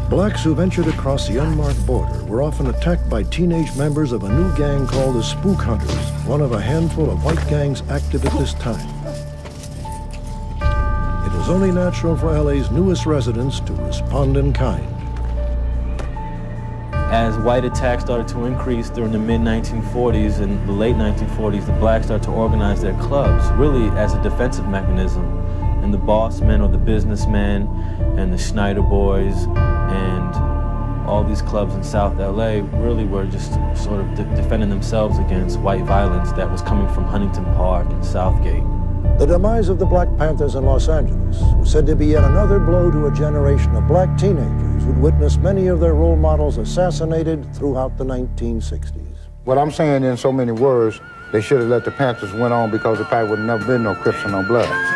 Blacks who ventured across the unmarked border were often attacked by teenage members of a new gang called the Spook Hunters, one of a handful of white gangs active at this time. It was only natural for LA's newest residents to respond in kind. As white attacks started to increase during the mid-1940s and the late 1940s, the blacks started to organize their clubs, really as a defensive mechanism. And the boss men or the businessmen and the Schneider Boys and all these clubs in South LA really were just sort of defending themselves against white violence that was coming from Huntington Park and Southgate. The demise of the Black Panthers in Los Angeles was said to be yet another blow to a generation of black teenagers who'd witnessed many of their role models assassinated throughout the 1960s. What I'm saying in so many words, they should have let the Panthers win on because there probably would have never been no Crips or no Bloods.